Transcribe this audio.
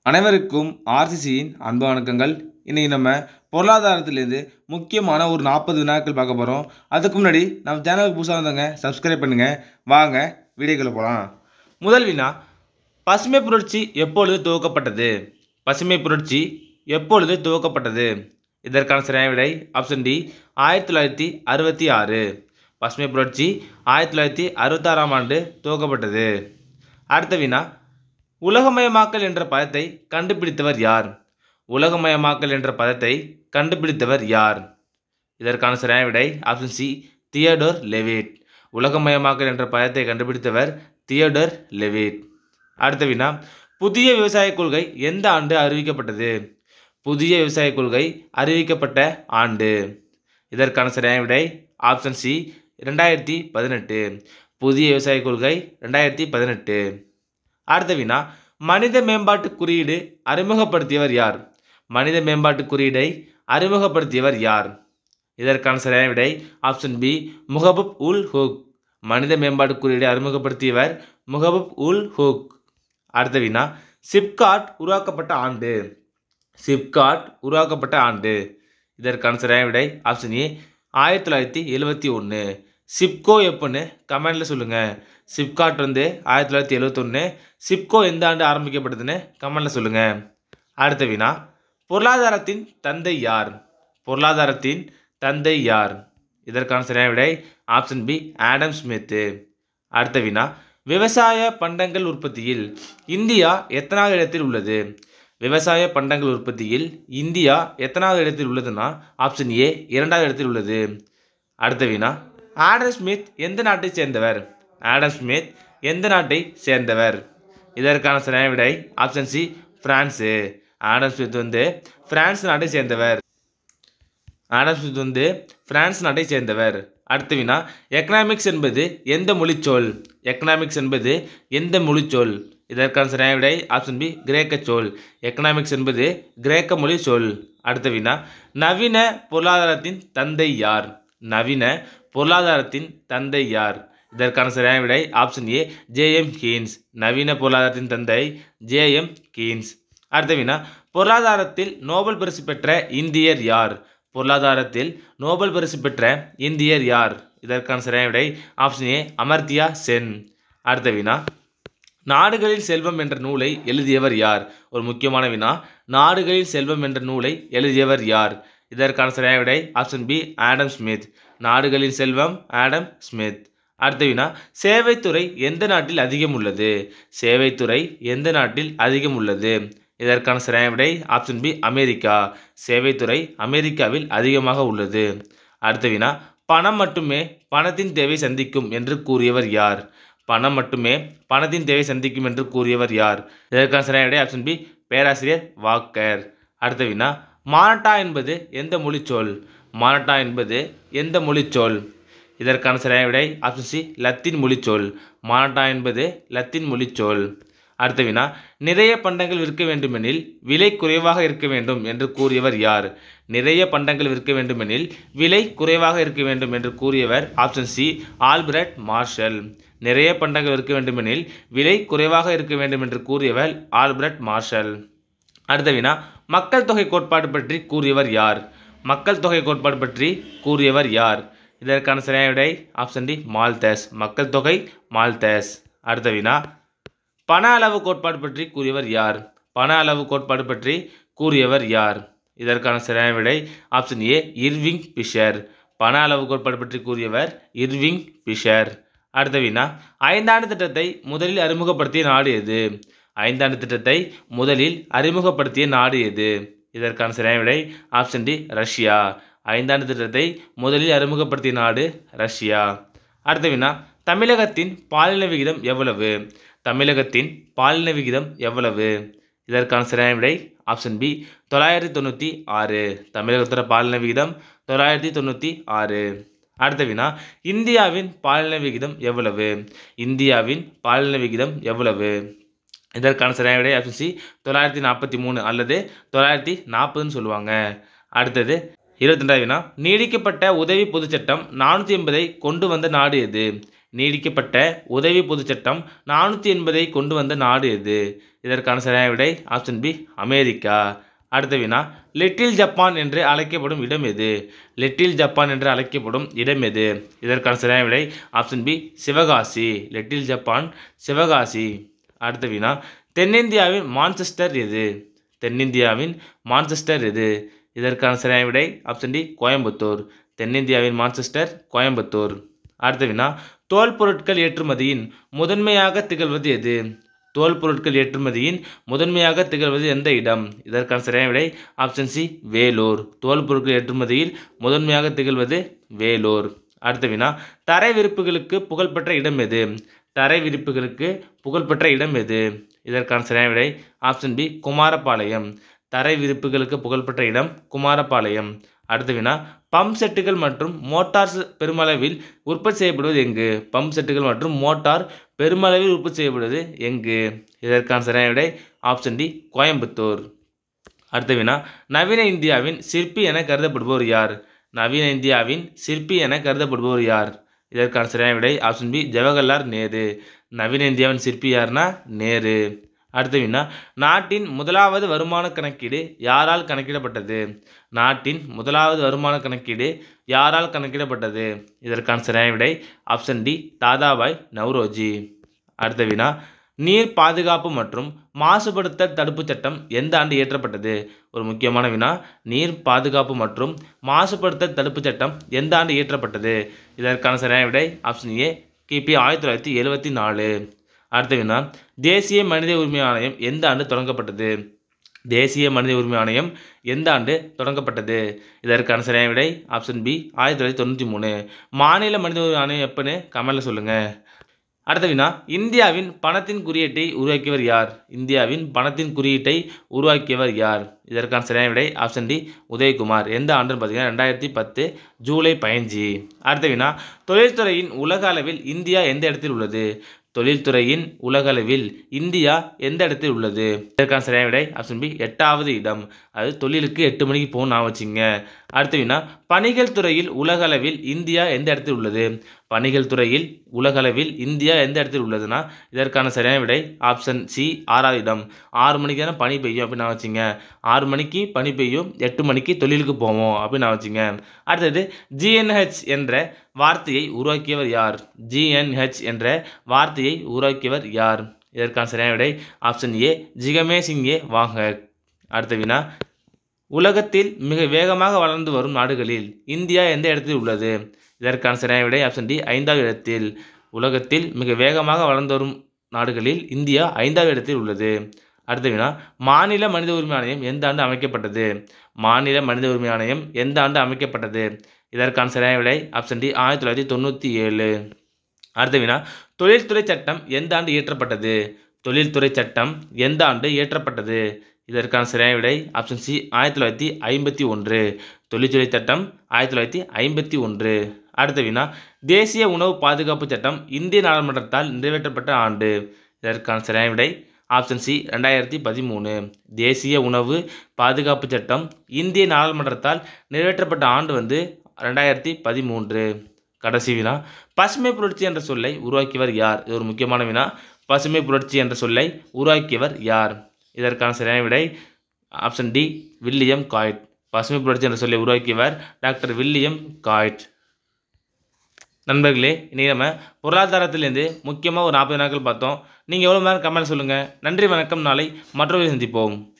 அனைவருக்கும் ஆர்சிசியின் அன்பு வணக்கங்கள். இன்னைக்கு நம்ம பொருளாதாரத்திலேருந்து முக்கியமான ஒரு 40 வினாக்கள் பார்க்க போகிறோம். அதுக்கு முன்னாடி நம்ம சேனலுக்கு புதுசாக வந்தவங்க சப்ஸ்கிரைப் பண்ணுங்கள். வாங்க வீடியோக்குள்ள போகலாம். முதல் வினா, பசுமை புரட்சி எப்பொழுது துவக்கப்பட்டது? பசுமை புரட்சி எப்பொழுது துவக்கப்பட்டது? இதற்கான சரியான விடை ஆப்ஷன் டி, 1966. பசுமை புரட்சி 1966ஆம் ஆண்டு துவக்கப்பட்டது. அடுத்த வினா, உலகமயமாக்கல் என்ற பதத்தை கண்டுபிடித்தவர் யார்? உலகமயமாக்கல் என்ற பதத்தை கண்டுபிடித்தவர் யார்? இதற்கான சரியான விடை ஆப்ஷன் சி, தியோடர் லெவிட். உலகமயமாக்கல் என்ற பதத்தை கண்டுபிடித்தவர் தியோடர் லெவிட். அடுத்த வினா, புதிய விவசாய கொள்கை எந்த ஆண்டு அறிவிக்கப்பட்டது? புதிய விவசாய கொள்கை அறிவிக்கப்பட்ட ஆண்டு. இதற்கான சரியான விடை ஆப்ஷன் சி, 2018. புதிய விவசாய கொள்கை 2018. அடுத்த வினா, மனித மேம்பாட்டு குறியீடு அறிமுகப்படுத்தியவர் யார்? மனித மேம்பாட்டு குறியீடை அறிமுகப்படுத்தியவர் யார்? இதற்கான சரியான விடை ஆப்ஷன் பி, முகபுப் உல் ஹுக். மனித மேம்பாட்டு குறியீடை அறிமுகப்படுத்தியவர் முகபுப் உல் ஹுக். அடுத்த வினா, சிப்காட் உருவாக்கப்பட்ட ஆண்டு. சிப்காட் உருவாக்கப்பட்ட ஆண்டு. இதற்கான சரியான விடை ஆப்ஷன் ஏ, 1971. சிப்கோ எப்போன்னு கமெண்டில் சொல்லுங்கள். சிப்காட் 1971. சிப்கோ எந்த ஆண்டு ஆரம்பிக்கப்பட்டதுன்னு கமெண்டில் சொல்லுங்கள். அடுத்த வினா, பொருளாதாரத்தின் தந்தை யார்? பொருளாதாரத்தின் தந்தை யார்? இதற்கான சரியான விடை ஆப்ஷன் பி, ஆடம் ஸ்மித். அடுத்த வினா, விவசாய பண்டங்கள் உற்பத்தியில் இந்தியா எத்தனாவது இடத்தில் உள்ளது? விவசாய பண்டங்கள் உற்பத்தியில் இந்தியா எத்தனாவது இடத்தில் உள்ளதுன்னா ஆப்ஷன் ஏ, 2வது இடத்தில் உள்ளது. அடுத்த வினா, ஆடம் ஸ்மித் எந்த நாட்டை சேர்ந்தவர்? ஆடம் ஸ்மித் எந்த நாட்டை சேர்ந்தவர்? இதற்கான சரியான விடை option C, France. Adam Smith France நாட்டை சேர்ந்தவர். ஆடம் ஸ்மித் பிரான்ஸ் நாட்டை சேர்ந்தவர். அடுத்த வினா, எக்கனாமிக்ஸ் என்பது எந்த மொழிச்சொல்? எக்கனாமிக்ஸ் என்பது எந்த மொழிச்சொல்? இதற்கான சரியான விடை ஆப்ஷன் பி, கிரேக்க சொல். எக்கனாமிக்ஸ் என்பது கிரேக்க மொழி சொல். அடுத்த வினா, நவீன பொருளாதாரத்தின் தந்தை யார்? நவீன பொருளாதாரத்தின் தந்தை யார்? இதற்கான சரியான விடை ஆப்ஷன் ஏ, ஜேஎம் கீன்ஸ். நவீன பொருளாதாரத்தின் தந்தை ஜேஎம் கீன்ஸ். அடுத்த வினா, பொருளாதாரத்தில் நோபல் பரிசு பெற்ற இந்தியர் யார்? பொருளாதாரத்தில் நோபல் பரிசு பெற்ற இந்தியர் யார்? இதற்கான சரியான விடை ஆப்ஷன் ஏ, அமர்த்தியா சென். அடுத்த வினா, நாடுகளில் செல்வம் என்ற நூலை எழுதியவர் யார்? ஒரு முக்கியமான வினா, நாடுகளில் செல்வம் என்ற நூலை எழுதியவர் யார்? இதற்கான சரியான விடை ஆப்ஷன் பி, ஆடம் ஸ்மித். நாடுகளின் செல்வம், ஆடம் ஸ்மித். அடுத்த வினா, சேவைத்துறை எந்த நாட்டில் அதிகம் உள்ளது? சேவைத்துறை எந்த நாட்டில் அதிகம் உள்ளது? இதற்கான சரியான விடை ஆப்ஷன் பி, அமெரிக்கா. சேவைத்துறை அமெரிக்காவில் அதிகமாக உள்ளது. அடுத்த வினா, பணம் மட்டுமே பணத்தின் தேவை சந்திக்கும் என்று கூறியவர் யார்? பணம் மட்டுமே பணத்தின் தேவை சந்திக்கும் என்று கூறியவர் யார்? இதற்கான சரியான விடை ஆப்ஷன் பி, பேராசிரியர் வாக்கர். அடுத்த வினா, மானட்டா என்பது எந்த மொழிச்சொல்? மானட்டா என்பது எந்த மொழிச்சொல்? இதற்கான சரியான விடை ஆப்ஷன் சி, லத்தீன் மொழிச்சொல். மானட்டா என்பது லத்தீன் மொழிச்சொல். அடுத்த வினா, நிறைய பண்டங்கள் விற்க வேண்டுமெனில் விலை குறைவாக இருக்க வேண்டும் என்று கூறியவர் யார்? நிறைய பண்டங்கள் விற்க வேண்டுமெனில் விலை குறைவாக இருக்க வேண்டும் என்று கூறியவர் ஆப்ஷன் சி, ஆல்பிரட் மார்ஷல். நிறைய பண்டங்கள் விற்க வேண்டுமெனில் விலை குறைவாக இருக்க வேண்டும் என்று கூறியவர் ஆல்பிரட் மார்ஷல். அடுத்த வினா, மக்கள் தொகை கோட்பாடு பற்றி கூறியவர் யார்? மக்கள் தொகை கோட்பாடு பற்றி கூறியவர் யார்? இதற்கான சரியான விடை ஆப்ஷன் டி, மால்தஸ். மக்கள் தொகை மால்தஸ். அடுத்த வினா, பண அளவு கோட்பாடு பற்றி கூறியவர் யார்? பண அளவு கோட்பாடு பற்றி கூறியவர் யார்? இதற்கான சரியான விடை ஆப்ஷன் ஏ, இர்விங் பிஷர். பண அளவு கோட்பாடு பற்றி கூறியவர் இர்விங் பிஷர். அடுத்த வினா, ஐந்தாண்டு திட்டத்தை முதலில் அறிமுகப்படுத்திய நாடு எது? ஐந்தாண்டு திட்டத்தை முதலில் அறிமுகப்படுத்திய நாடு எது? இதற்கான சரியான விடை ஆப்ஷன் டி, ரஷ்யா. ஐந்தாண்டு திட்டத்தை முதலில் அறிமுகப்படுத்திய நாடு ரஷ்யா. அடுத்த வினா, தமிழகத்தின் பாலின விகிதம் எவ்வளவு? தமிழகத்தின் பாலின விகிதம் எவ்வளவு? இதற்கான சரியான விடை ஆப்ஷன் பி, 996. தமிழகத்தோட பாலின விகிதம் 996. அடுத்த வினா, இந்தியாவின் பாலின விகிதம் எவ்வளவு? இந்தியாவின் பாலின விகிதம் எவ்வளவு? இதற்கான சரியான விடை ஆப்ஷன் சி, 943 அல்லது 940ன்னு சொல்லுவாங்க. அடுத்தது 22வது வினா, நீடிக்கப்பட்ட உதவி பொதுச்சட்டம் 480 கொண்டு வந்த நாடு எது? நீடிக்கப்பட்ட உதவி பொதுச் சட்டம் 480 கொண்டு வந்த நாடு எது? இதற்கான சரியான விடை ஆப்ஷன் பி அமெரிக்கா. அடுத்த வினா, லிட்டில் ஜப்பான் என்று அழைக்கப்படும் இடம் எது? லிட்டில் ஜப்பான் என்று அழைக்கப்படும் இடம் எது? இதற்கான சரியான விடை option B Sivakasi. Little Japan Sivakasi. அடுத்த வினா, தென்னிந்தியாவின் மான்செஸ்டர் எது? தென்னிந்தியாவின் மான்செஸ்டர் எது? இதற்கான சரியான விடை ஆப்ஷன் டி கோயம்புத்தூர். தென்னிந்தியாவின் மான்செஸ்டர் கோயம்புத்தூர். அடுத்த வினா, தோல் பொருட்கள் ஏற்றுமதியின் முதன்மையாக திகழ்வது எது? தோல் பொருட்கள் ஏற்றுமதியின் முதன்மையாக திகழ்வது எந்த இடம்? இதற்கான சரியான விடை ஆப்ஷன் சி வேலூர். தோல் பொருட்கள் ஏற்றுமதியில் முதன்மையாக திகழ்வது வேலூர். அடுத்த வினா, தரை விரிப்புகளுக்கு புகழ்பெற்ற இடம் எது? தரை விரிப்புகளுக்கு புகழ்பெற்ற இடம் எது? இதற்கான சரியான விடை ஆப்ஷன் பி குமாரபாளையம். தரை விரிப்புகளுக்கு புகழ்பெற்ற இடம் குமாரபாளையம். அடுத்த வினா, பம்ப் செட்டுகள் மற்றும் மோட்டார் பெருமளவில் உற்பத்தி செய்யப்படுவது எங்கு? பம்ப் செட்டுகள் மற்றும் மோட்டார் பெருமளவில் உற்பத்தி செய்யப்படுவது எங்கு? இதற்கான சரியான விடை ஆப்ஷன் டி கோயம்புத்தூர். அடுத்த வினா, நவீன இந்தியாவின் சிற்பி என கருதப்படுபவர் யார்? நவீன இந்தியாவின் சிற்பி என கருதப்படுபவர் யார்? இதற்கான சரியான விடை ஆப்ஷன் பி ஜவஹர்லால் நேரு. நவீன இந்தியாவின் சிற்பி யார்னா நேரு. அடுத்த வினா, நாட்டின் முதலாவது வருமான கணக்கீடு யாரால் கணக்கிடப்பட்டது? நாட்டின் முதலாவது வருமான கணக்கீடு யாரால் கணக்கிடப்பட்டது? இதற்கான சரியான விடை ஆப்ஷன் டி தாதாபாய் நவ்ரோஜி. அடுத்த வினா, நீர் பாதுகாப்பு மற்றும் மாசுபடுத்தல் தடுப்புச் சட்டம் எந்த ஆண்டு இயற்றப்பட்டது? ஒரு முக்கியமான வினா, நீர் பாதுகாப்பு மற்றும் மாசுபடுத்தல் தடுப்புச் சட்டம் எந்த ஆண்டு இயற்றப்பட்டது? இதற்கான சரியான விடை ஆப்ஷன் ஏ கிபி 1974. அடுத்த வினா, தேசிய மனித உரிமை ஆணையம் எந்த ஆண்டு தொடங்கப்பட்டது? தேசிய மனித உரிமை ஆணையம் எந்த ஆண்டு தொடங்கப்பட்டது? இதற்கான சரியான விடை ஆப்ஷன் பி 1993. மாநில மனித உரிமை ஆணையம் எப்பன்னு கமெண்ட்ல சொல்லுங்க. அடுத்த வினா, இந்தியாவின் பணத்தின் குறியீட்டை உருவாக்கியவர் யார்? இந்தியாவின் பணத்தின் குறியீட்டை உருவாக்கியவர் யார்? இதற்கான சரியான விடை ஆப்ஷன் டி உதயகுமார். எந்த ஆண்டுன்னு பார்த்தீங்கன்னா 2010 ஜூலை 15. அடுத்த வினா, தொழில்துறையின் உலக அளவில் இந்தியா எந்த இடத்தில் உள்ளது? தொழில்துறையின் உலக அளவில் இந்தியா எந்த இடத்தில் உள்ளது? இதற்கான சரியான விடை ஆப்ஷன் பி 8வது இடம். அது தொழிலுக்கு 8 மணிக்கு போகணும் நான் வச்சுங்க. அடுத்த வினா, பணிகள் துறையில் உலக அளவில் இந்தியா எந்த இடத்தில் உள்ளது? பணிகள் துறையில் உலக அளவில் இந்தியா எந்த இடத்தில் உள்ளதுன்னா இதற்கான சரியான விடை ஆப்ஷன் சி 6வது இடம். 6 மணிக்கு தானே பனி பெய்யும் அப்படின்னு நான் வச்சுங்க. 6 மணிக்கு பனி பெய்யும், 8 மணிக்கு தொழிலுக்கு போவோம் அப்படின்னு நான் வச்சுங்க. அடுத்தது, ஜிஎன்ஹெச் என்ற வார்த்தையை உருவாக்கியவர் யார்? ஜிஎன்ஹெச் என்ற வார்த்தையை உருவாக்கியவர் யார்? இதற்கான சரியான விடை ஆப்ஷன் ஏ ஜிகமே சிங்கே வாங்கக். அடுத்த வினா, உலகத்தில் மிக வேகமாக வளர்ந்து வரும் நாடுகளில் இந்தியா எந்த இடத்தில் உள்ளது? இதற்கான சரியான விடை ஆப்ஷன் டி 5வது இடத்தில். உலகத்தில் மிக வேகமாக வளர்ந்து வரும் நாடுகளில் இந்தியா 5வது இடத்தில் உள்ளது. அடுத்த வினா, மாநில மனித உரிமை ஆணையம் எந்த ஆண்டு அமைக்கப்பட்டது? மாநில மனித உரிமை ஆணையம் எந்த ஆண்டு அமைக்கப்பட்டது? இதற்கான சரியான விடை ஆப்ஷன் டி 1997. அடுத்த வினா, தொழில்துறை சட்டம் எந்த ஆண்டு இயற்றப்பட்டது? தொழில்துறை சட்டம் எந்த ஆண்டு இயற்றப்பட்டது? இதற்கான சரியான விடை ஆப்ஷன் சி 1951. தொழில்துறை சட்டம் 1951. அடுத்த வினா, தேசிய உணவு பாதுகாப்பு சட்டம் இந்திய நாடாளுமன்றத்தால் நிறைவேற்றப்பட்ட ஆண்டு. இதற்கான சரியான விடை ஆப்ஷன் சி 2013. தேசிய உணவு பாதுகாப்பு சட்டம் இந்திய நாடாளுமன்றத்தால் நிறைவேற்றப்பட்ட ஆண்டு 2013. கடைசி வினா, பசுமை புரட்சி என்ற சொல்லை உருவாக்கியவர் யார்? இது ஒரு முக்கியமான வினா. பசுமை புரட்சி என்ற சொல்லை உருவாக்கியவர் யார்? இதற்கான சரியான விடை ஆப்ஷன் டி வில்லியம் காய்ட். பசுமை புரட்சி என்ற சொல்லை உருவாக்கியவர் டாக்டர் வில்லியம் காய்ட். நண்பர்களே, இன்றைக்கி நம்ம பொருளாதாரத்திலேருந்து முக்கியமாக ஒரு 40 நாட்கள் பார்த்தோம். நீங்கள் எவ்வளோ நேரம் கமெண்ட் சொல்லுங்கள். நன்றி, வணக்கம். நாளை மற்றொரு சந்திப்போம்.